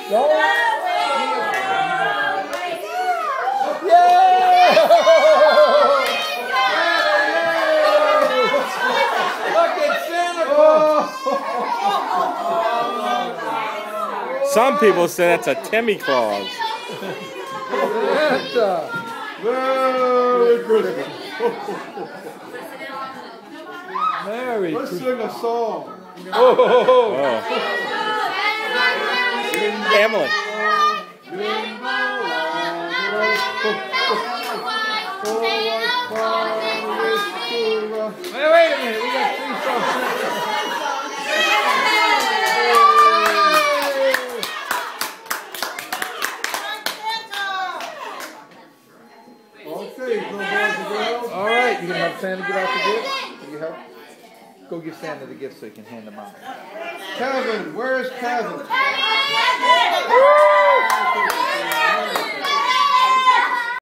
Some people say that's a Timmy Claus. Merry Christmas. Merry Let's Christmas. sing a song. Oh. Emily. Wait a minute, we got 3 songs. Okay, no boys and girls. All right, you gonna have Santa get out the gifts? Will you help? Go give Santa the gifts so he can hand them out. Kevin, where's Kevin?